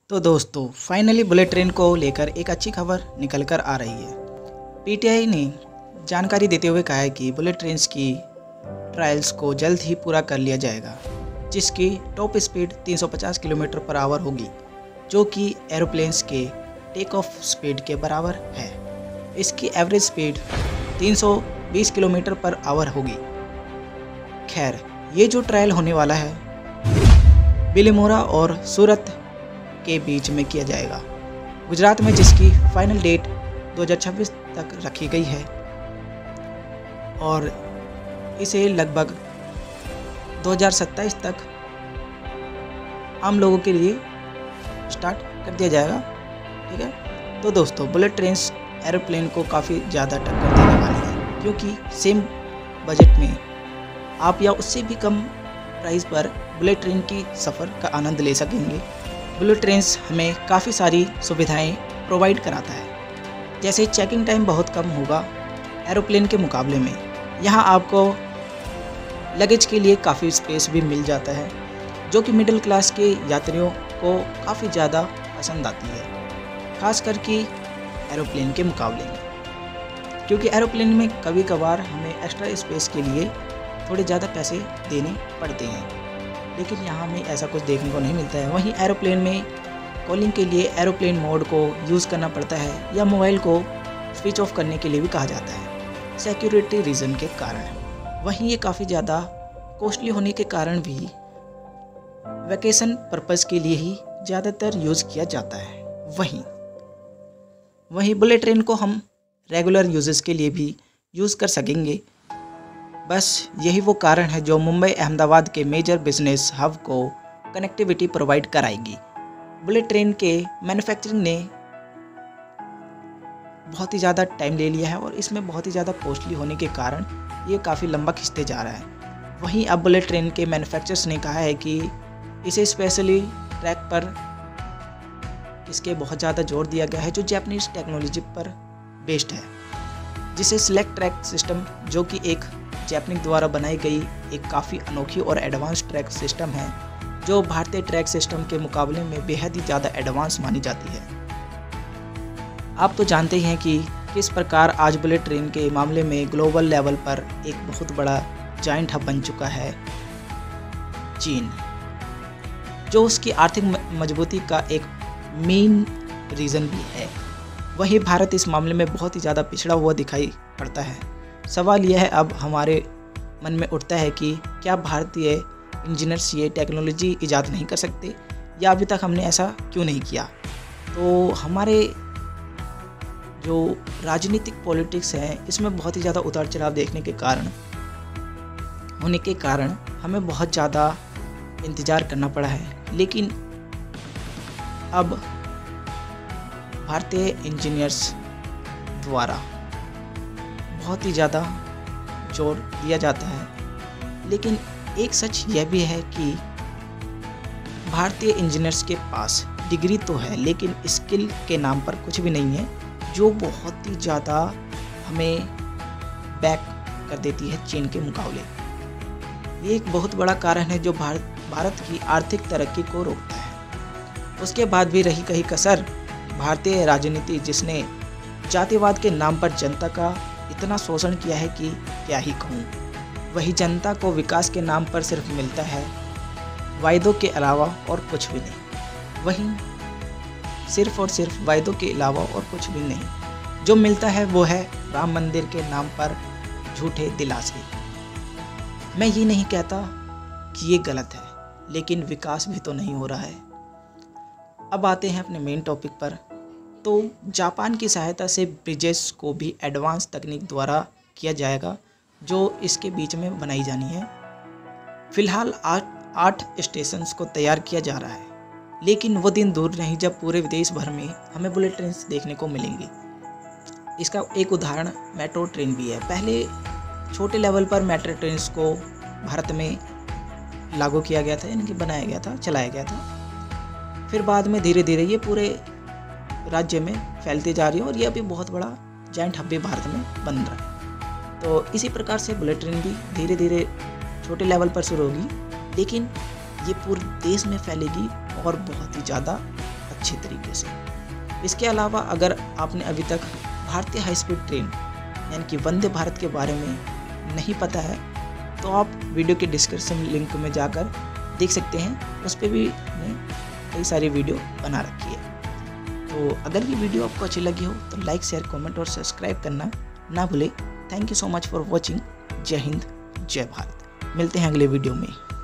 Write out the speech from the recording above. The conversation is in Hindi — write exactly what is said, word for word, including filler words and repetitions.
तो दोस्तों फाइनली बुलेट ट्रेन को लेकर एक अच्छी खबर निकल कर आ रही है। पीटीआई ने जानकारी देते हुए कहा है कि बुलेट ट्रेन की ट्रायल्स को जल्द ही पूरा कर लिया जाएगा, जिसकी टॉप स्पीड तीन सौ पचास किलोमीटर पर आवर होगी, जो कि एरोप्लेन्स के टेक ऑफ स्पीड के बराबर है। इसकी एवरेज स्पीड तीन सौ बीस किलोमीटर पर आवर होगी। खैर, ये जो ट्रायल होने वाला है बिलीमोरा और सूरत के बीच में किया जाएगा, गुजरात में, जिसकी फाइनल डेट दो हज़ार छब्बीस तक रखी गई है और इसे लगभग दो हज़ार सत्ताईस तक आम लोगों के लिए स्टार्ट कर दिया जाएगा। ठीक है, तो दोस्तों बुलेट ट्रेन एरोप्लेन को काफ़ी ज़्यादा टक्कर देने वाली है, क्योंकि सेम बजट में आप या उससे भी कम प्राइस पर बुलेट ट्रेन की सफ़र का आनंद ले सकेंगे। बुलेट ट्रेन हमें काफ़ी सारी सुविधाएं प्रोवाइड कराता है, जैसे चेकिंग टाइम बहुत कम होगा एरोप्लेन के मुकाबले में। यहाँ आपको लगेज के लिए काफ़ी स्पेस भी मिल जाता है, जो कि मिडिल क्लास के यात्रियों को काफ़ी ज़्यादा पसंद आती है, खास करके एरोप्लेन के मुकाबले में, क्योंकि एरोप्लेन में कभी कभार हमें एक्स्ट्रा स्पेस के लिए थोड़े ज़्यादा पैसे देने पड़ते हैं, लेकिन यहाँ हमें ऐसा कुछ देखने को नहीं मिलता है। वहीं एरोप्लेन में कॉलिंग के लिए एरोप्लेन मोड को यूज़ करना पड़ता है या मोबाइल को स्विच ऑफ करने के लिए भी कहा जाता है, सिक्योरिटी रीज़न के कारण। वहीं ये काफ़ी ज़्यादा कॉस्टली होने के कारण भी वैकेशन पर्पज़ के लिए ही ज़्यादातर यूज़ किया जाता है। वहीं वहीं बुलेट ट्रेन को हम रेगुलर यूजेस के लिए भी यूज़ कर सकेंगे। बस यही वो कारण है जो मुंबई अहमदाबाद के मेजर बिजनेस हब को कनेक्टिविटी प्रोवाइड कराएगी। बुलेट ट्रेन के मैन्युफैक्चरिंग ने बहुत ही ज़्यादा टाइम ले लिया है और इसमें बहुत ही ज़्यादा कॉस्टली होने के कारण ये काफ़ी लंबा खिंचते जा रहा है। वहीं अब बुलेट ट्रेन के मैन्युफैक्चरर्स ने कहा है कि इसे स्पेशली ट्रैक पर इसके बहुत ज़्यादा जोर दिया गया है, जो जापानीज टेक्नोलॉजी पर बेस्ड है, जिसे सिलेक्ट ट्रैक सिस्टम, जो कि एक जापानीज द्वारा बनाई गई एक काफ़ी अनोखी और एडवांस ट्रैक सिस्टम है, जो भारतीय ट्रैक सिस्टम के मुकाबले में बेहद ही ज़्यादा एडवांस मानी जाती है। आप तो जानते ही हैं कि किस प्रकार आज बुलेट ट्रेन के मामले में ग्लोबल लेवल पर एक बहुत बड़ा जाइंट हब बन चुका है चीन, जो उसकी आर्थिक मजबूती का एक मेन रीज़न भी है। वही भारत इस मामले में बहुत ही ज़्यादा पिछड़ा हुआ दिखाई पड़ता है। सवाल यह है अब हमारे मन में उठता है कि क्या भारतीय इंजीनियर्स ये टेक्नोलॉजी ईजाद नहीं कर सकते, या अभी तक हमने ऐसा क्यों नहीं किया। तो हमारे जो राजनीतिक पॉलिटिक्स है, इसमें बहुत ही ज़्यादा उतार चढ़ाव देखने के कारण होने के कारण हमें बहुत ज़्यादा इंतज़ार करना पड़ा है। लेकिन अब भारतीय इंजीनियर्स द्वारा बहुत ही ज़्यादा जोर दिया जाता है। लेकिन एक सच यह भी है कि भारतीय इंजीनियर्स के पास डिग्री तो है, लेकिन स्किल के नाम पर कुछ भी नहीं है, जो बहुत ही ज़्यादा हमें बैक कर देती है चीन के मुकाबले। ये एक बहुत बड़ा कारण है जो भारत भारत की आर्थिक तरक्की को रोकता है। उसके बाद भी रही कहीं कसर भारतीय राजनीति, जिसने जातिवाद के नाम पर जनता का इतना शोषण किया है कि क्या ही कहूँ। वही जनता को विकास के नाम पर सिर्फ मिलता है वायदों के अलावा और कुछ भी नहीं। वहीं सिर्फ और सिर्फ वायदों के अलावा और कुछ भी नहीं जो मिलता है वो है राम मंदिर के नाम पर झूठे दिलासे। मैं ये नहीं कहता कि ये गलत है, लेकिन विकास भी तो नहीं हो रहा है। अब आते हैं अपने मेन टॉपिक पर। तो जापान की सहायता से ब्रिजेस को भी एडवांस तकनीक द्वारा किया जाएगा, जो इसके बीच में बनाई जानी है। फिलहाल आठ आठ स्टेशंस को तैयार किया जा रहा है, लेकिन वो दिन दूर नहीं जब पूरे विदेश भर में हमें बुलेट ट्रेन देखने को मिलेंगी। इसका एक उदाहरण मेट्रो ट्रेन भी है। पहले छोटे लेवल पर मेट्रो ट्रेन को भारत में लागू किया गया था, यानी कि बनाया गया था, चलाया गया था। फिर बाद में धीरे धीरे ये पूरे राज्य में फैलती जा रही है और ये अभी बहुत बड़ा जाइंट हब भी भारत में बन रहा है। तो इसी प्रकार से बुलेट ट्रेन भी धीरे धीरे छोटे लेवल पर शुरू होगी, लेकिन ये पूरे देश में फैलेगी और बहुत ही ज़्यादा अच्छे तरीके से। इसके अलावा अगर आपने अभी तक भारतीय हाई स्पीड ट्रेन यानी कि वंदे भारत के बारे में नहीं पता है तो आप वीडियो के डिस्क्रिप्शन लिंक में जाकर देख सकते हैं, उस पर भी मैंने कई सारी वीडियो बना रखी है। तो अगर ये वीडियो आपको अच्छी लगी हो तो लाइक शेयर कमेंट और सब्सक्राइब करना ना भूलें। Thank you so much for watching. जय हिंद, जय भारत। मिलते हैं अगले वीडियो में।